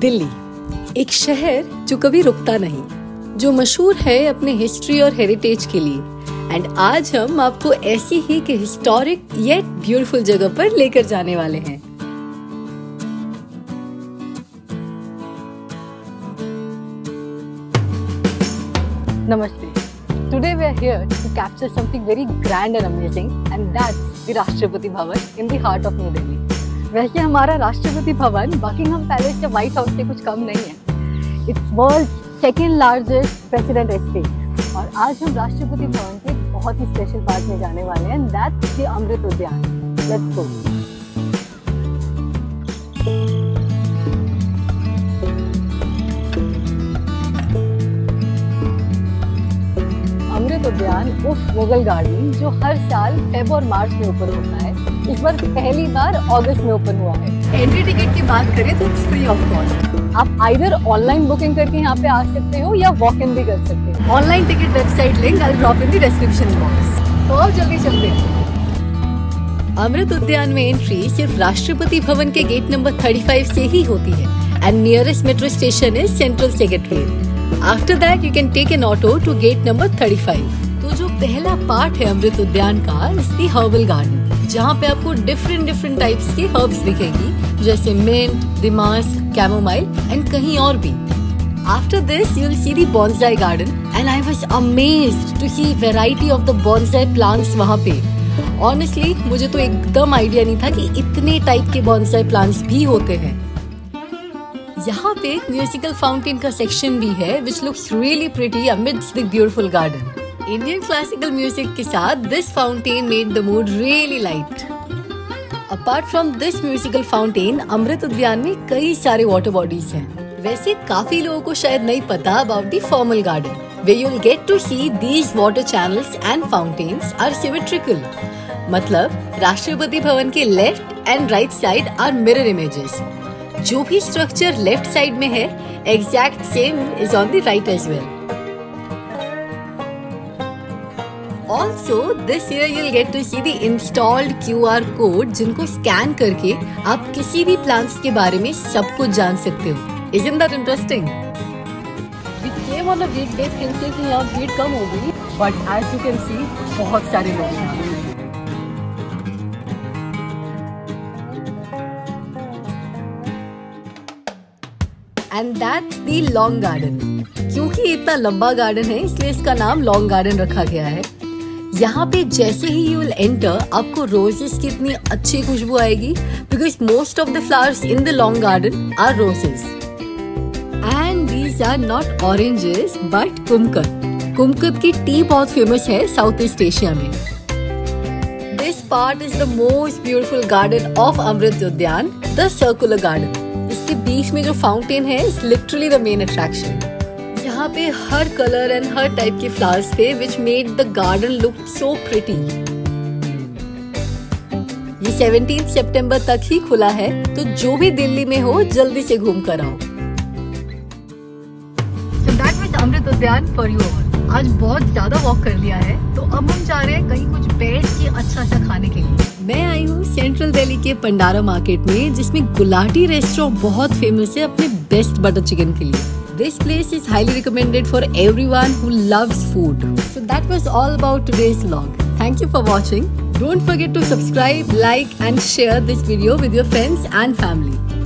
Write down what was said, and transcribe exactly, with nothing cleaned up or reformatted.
दिल्ली, एक शहर जो कभी रुकता नहीं, जो मशहूर है अपने हिस्ट्री और हेरिटेज के लिए। एंड आज हम आपको ऐसी ही के हिस्टोरिक येट ब्यूटीफुल जगह पर लेकर जाने वाले हैं। Namaste. Today we are here to capture something very grand and amazing, and that's the Rashtrapati Bhavan in the heart of New Delhi. वैसे हमारा राष्ट्रपति भवन बकिंगहम पैलेस या व्हाइट हाउस से कुछ कम नहीं है। It's world second largest president estate. और आज हम राष्ट्रपति भवन के बहुत ही स्पेशल पार्ट में जाने वाले हैं, दैट्स द अमृत उद्यान। Let's go. अमृत उद्यान उफ मुगल गार्डन जो हर साल फेब और मार्च में ओपन होता है, इस बार पहली बार अगस्त में ओपन हुआ है। एंट्री टिकट की बात करें तो इट्स फ्री ऑफ कॉस्ट। आप आइदर ऑनलाइन बुकिंग करके यहाँ पे आ सकते हो या वॉक इन भी कर सकते हो। Online ticket website link I will drop in the description box. तो अब जल्दी चलते हैं। अमृत उद्यान में एंट्री सिर्फ राष्ट्रपति भवन के गेट नंबर पैंतीस से ही होती है and nearest metro station is central secretariat. After that you can take an auto to gate number पैंतीस। तो जो पहला पार्ट है अमृत उद्यान का इज द हर्बल गार्डन, जहाँ पे आपको डिफरेंट डिफरेंट टाइप्स के हर्ब्स दिखेंगी, जैसे मिंट, दमास्क, कैमोमाइल एंड कहीं और भी। After this you will see the bonsai garden and I was amazed to see variety of the bonsai plants वहाँ पे। ऑनेस्टली मुझे तो एकदम आइडिया नहीं था कि इतने टाइप के बॉन्साई प्लांट्स भी होते हैं। यहाँ पे एक म्यूजिकल फाउंटेन का सेक्शन भी है which looks really pretty amidst the beautiful garden. Indian classical music के साथ this fountain made the mood really light. Apart from this musical fountain, Amrit Udyan में कई सारे वाटर बॉडीज हैं। वैसे काफी लोगों को शायद नहीं पता about the formal garden, where you will get to see these water channels and fountains are symmetrical। मतलब राष्ट्रपति भवन के left and right side are mirror images. जो भी स्ट्रक्चर लेफ्ट साइड में है, exact same is on the right as well. Also, this year you'll get to see the installed Q R code, जिनको scan करके आप किसी भी plants के बारे में सब कुछ जान सकते हो। Isn't that interesting? We came on a weekday thinking कि यहाँ भीड़ कम होगी, but as you can see, बहुत सारे लोग हैं। And that's the Long Garden। क्योंकि इतना लंबा गार्डन है इसलिए इसका नाम लॉन्ग गार्डन रखा गया है। यहाँ पे जैसे ही यू विल एंटर आपको रोजेस की इतनी अच्छी खुशबू आएगी, because most of the flowers in the long garden are roses and these are not oranges but kumquat. Kumquat की टी बहुत फेमस है साउथ ईस्ट एशिया में। This part is the most beautiful garden of Amrit Udyan, the circular garden. इसके बीच में जो fountain है is literally the main attraction. यहाँ पे हर कलर एंड हर टाइप के फ्लावर्स थे which made the garden look so pretty. ये सत्रह सितंबर तक ही खुला है, तो जो भी दिल्ली में हो जल्दी से घूम कर आओ। So that was अमृत उद्यान for you all। आज बहुत ज्यादा वॉक कर लिया है, तो अब हम जा रहे हैं कहीं कुछ बैठ के अच्छा सा खाने के लिए। मैं आई हूँ सेंट्रल दिल्ली के पंडारा मार्केट में, जिसमें गुलाटी रेस्टोरेंट बहुत फेमस है अपने बेस्ट बटर चिकन के लिए। This place is highly recommended for everyone who loves food. So that was all about today's vlog. Thank you for watching. Don't forget to subscribe, like and share this video with your friends and family.